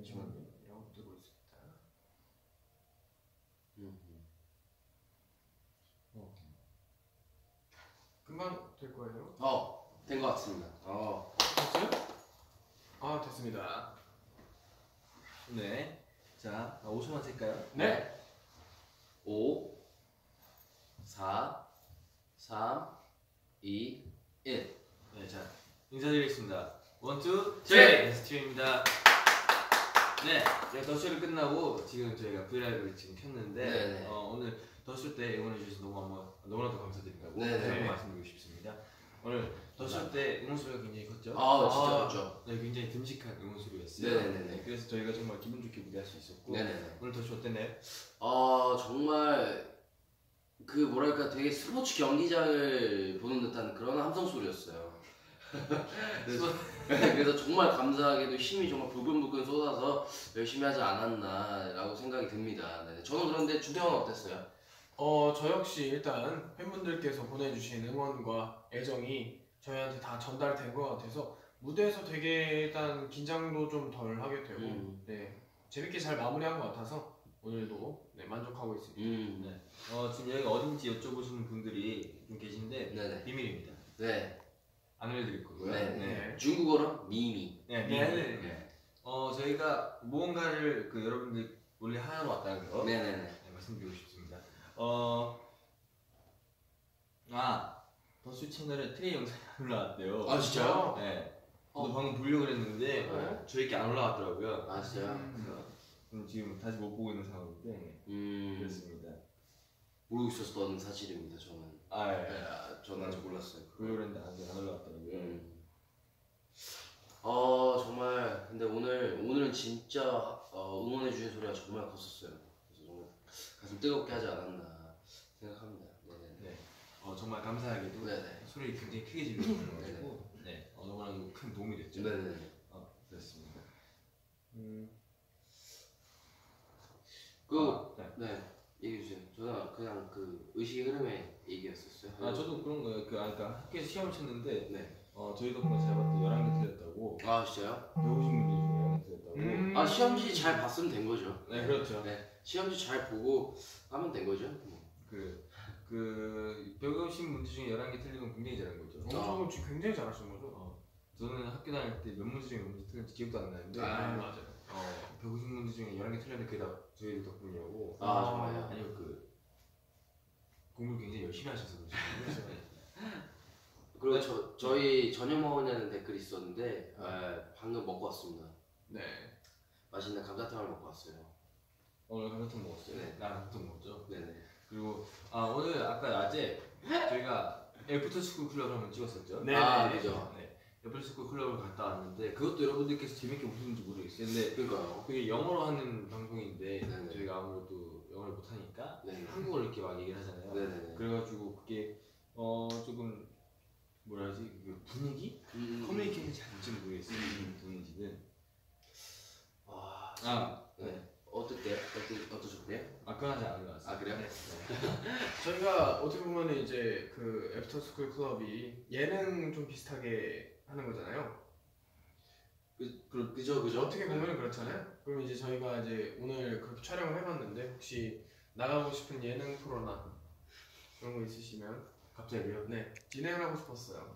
잠시만요. 이라고 뜨고 있습니다. 금방 될 거예요. 된 것 같습니다. 됐어요? 됐습니다. 네. 자, 5초만 셀까요? 네. 5, 4, 3, 2, 1. 네, 자, 인사드리겠습니다. 1, 2, 3! 네. 스티브입니다. 네, 더쇼를 끝나고 지금 저희가 브이라이브를 지금 켰는데 네네. 오늘 더쇼 때 응원해주셔서 너무나도 감사드린다고 네네. 말씀드리고 싶습니다. 오늘 더쇼 때 응원 소리가 굉장히 컸죠? 진짜 컸죠. 네, 굉장히 듬직한 응원 소리였어요. 네네네. 네, 그래서 저희가 정말 기분 좋게 무대할 수 있었고 네네네. 오늘 더쇼 어땠나요? 정말 그 뭐랄까 되게 스포츠 경기장을 보는 듯한 그런 함성 소리였어요. 그래서 정말 감사하게도 힘이 정말 부근부근 쏟아서 열심히 하지 않았나라고 생각이 듭니다. 네. 저는 그런데 준태형은 어땠어요? 저 역시 일단 팬분들께서 보내주신 응원과 애정이 저희한테 다 전달된 것 같아서 무대에서 되게 일단 긴장도 좀 덜 하게 되고 네, 재밌게 잘 마무리한 것 같아서 오늘도 네, 만족하고 있습니다. 네. 지금 여기가 어딘지 여쭤보시는 분들이 좀 계신데 네네. 비밀입니다. 네. 안 알려드릴 거고요. 네. 네. 중국어로 미미. 네, 네. 네. 저희가 무언가를 여러분들 원래 하나로 왔다는 거 네네네. 말씀드리고 싶습니다. 더쇼 채널에 트레이 영상이 안 올라왔대요. 아 진짜요? 네. 저도 방금 보려고 했는데 저희께 안 올라왔더라고요. 아 진짜요? 지금 다시 못 보고 있는 상황인데 그렇습니다. 모르고 있었던 사실입니다. 저는. 저는 아직 몰랐어요. 보려고 했는데 아직 안 올라왔더라고요. 정말 근데 오늘은 진짜 응원해 주신 소리가 정말 컸었어요. 그래서 정말 가슴 뜨겁게 하지 않았나 생각합니다. 네. 정말 감사하게도 네네. 소리를 굉장히 크게 질러주셔가지고 너무나도 큰 도움이 됐죠. 네네. 그렇습니다. 네. 얘기해 주세요. 저는 그냥 그 의식의 흐름의 얘기였었어요. 저도 그런 거예요. 아까 학교에서 시험을 쳤는데 네. 저희 덕분에 제가 봤던 11개 틀렸다고. 아 진짜요? 배우신 분들 중에 11개 틀렸다고. 시험지 잘 봤으면 된 거죠. 네, 그렇죠. 네. 시험지 잘 보고 하면 된 거죠. 배우신 분들 중에 11개 틀린 건 굉장히 잘한 거죠. 저거 지금 굉장히 잘하시는 거죠? 저는 학교 다닐 때 몇 문제 중에 몇 문제 틀렸는지 기억도 안 나는데 맞아요. 배우신 분들 중에 11개 틀렸는데 그게 다 저희들 덕분이라고. 정말요? 아니요, 공부를 굉장히 열심히 하셔서 그러시죠. 그리고 저희 저녁 먹었냐는 댓글이 있었는데 방금 먹고 왔습니다. 네. 맛있는 감자탕을 먹고 왔어요. 오늘 감자탕 먹었어요? 네. 나 감자탕 먹었죠? 네네. 그리고 오늘 아까 낮에 저희가 애프터스쿨 클럽을 한번 찍었었죠? 네. 그죠. 네. 애프터스쿨 클럽을 갔다 왔는데 그것도 여러분들께서 재밌게 보시는지 모르겠어요. 근데 그러니까요. 그게 영어로 하는 방송인데 네네. 저희가 아무래도 영어를 못하니까 네네. 한국어를 이렇게 막 얘기를 하잖아요. 네네. 그래가지고 그게 조금 뭐라 하지? 그 분위기? 커뮤니케이션이 잘될지 모르겠어요. 분위기는. 네. 어떠셨대요? 그건 아직 안 올라왔어요. 그래요? 네. 저희가 어떻게 보면 이제 그 애프터스쿨 클럽이 예능 좀 비슷하게 하는 거잖아요. 그죠. 어떻게 보면 그렇잖아요. 그럼 이제 저희가 이제 오늘 그렇게 촬영을 해봤는데 혹시 나가고 싶은 예능 프로나 그런 거 있으시면 갑자기요? 네 진행을 하고 싶었어요.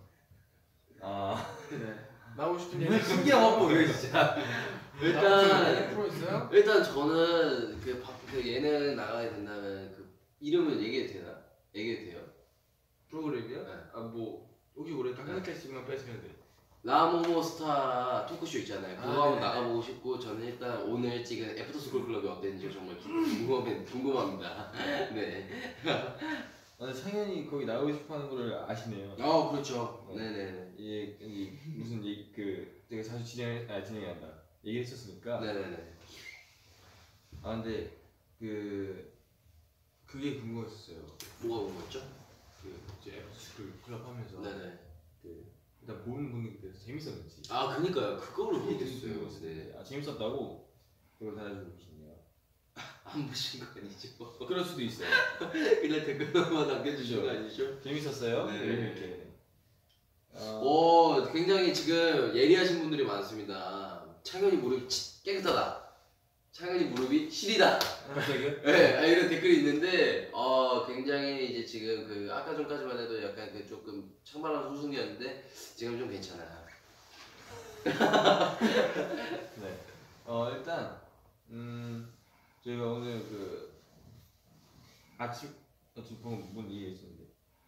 네 나오고 싶은 왜 예능 신기한 방법이에요 진짜. 예능 프로 있어요? 일단 저는 그 예능 나가게 된다면 그 이름을 얘기해도 되나? 얘기해도 돼요? 프로그램이요? 네. 뭐 혹시 모르니까 한 개씩만 빼시면 돼. 라모모 스타 토크쇼 있잖아요. 그거 한번 네. 나가보고 싶고 저는 일단 오늘 찍은 애프터스쿨 클럽이 어땠는지 정말 궁금합니다. 네. 창현이 거기 나오고 싶어하는 거를 아시네요. 그렇죠. 네네. 여기 무슨 제가 자주 진행한다 얘기했었으니까. 네네네. 근데 그게 궁금했었어요. 뭐가 궁금했죠? 이제 애프터스쿨 클럽 하면서 네네. 일단 보는 분들께서 재밌었는지. 그니까요. 그거를 모르겠어요. 네. 재밌었다고 댓글 달아주고 계시네요. 안 보신 거 아니죠? 그럴 수도 있어요. 그냥 댓글만 남겨주신 거 아니죠? 재밌었어요? 네. 이렇게. 굉장히 지금 예리하신 분들이 많습니다. 창현이 무릎이 깨끗하다. 창현이 무릎이 시리다. 갑자기요? 네, 이런 댓글이 있는데 굉장히 이제 지금 그 아까 전까지만 해도 약간 그 조금 창발한 소승이었는데 지금 좀 괜찮아. 네. 일단 저희가 오늘 그 아침 지금 방금 뭔 얘기 했었는데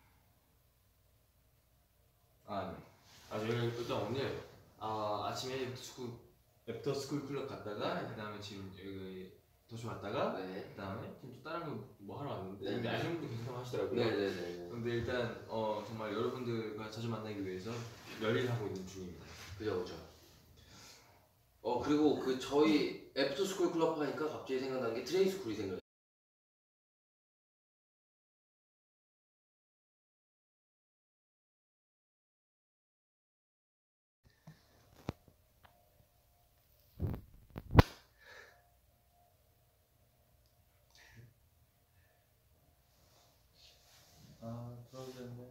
네. 저희가 일단 오늘 아침에 애프터 스쿨 클럽 갔다가 그다음에 지금 여기 도시 왔다가 네. 그다음에 지금 또 다른 거 뭐 하러 왔는데 네. 근데 아시는 분들 계속 하시더라고요. 네네네. 근데 일단 정말 여러분들과 자주 만나기 위해서 열일을 하고 있는 중입니다. 그죠. 그리고 그 저희 애프터 스쿨 클럽 하니까 갑자기 생각난 게 트레이 스쿨이 생각나요. 들어오셨네.